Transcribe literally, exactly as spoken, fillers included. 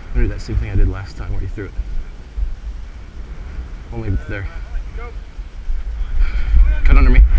I'm gonna do that same thing I did last time where you threw it. Only there. Cut under me.